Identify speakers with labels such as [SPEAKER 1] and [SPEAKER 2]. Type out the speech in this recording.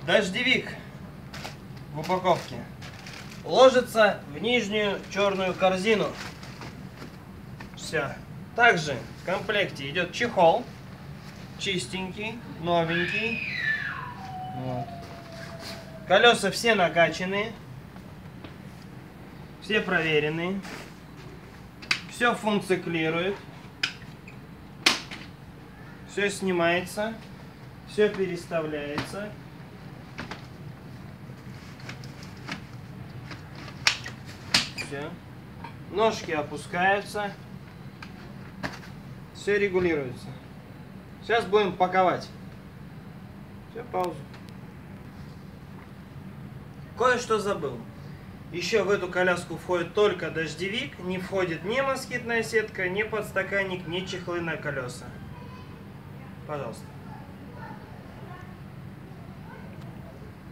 [SPEAKER 1] Дождевик в упаковке ложится в нижнюю черную корзину. Все. Также в комплекте идет чехол. Чистенький, новенький. Вот. Колеса все накачанные. Все проверенные. Все функционирует. Все снимается. Все переставляется. Все. Ножки опускаются. Все регулируется. Сейчас будем паковать. Все, паузу. Кое-что забыл. Еще в эту коляску входит только дождевик. Не входит ни москитная сетка, ни подстаканник, ни чехлы на колеса. Пожалуйста.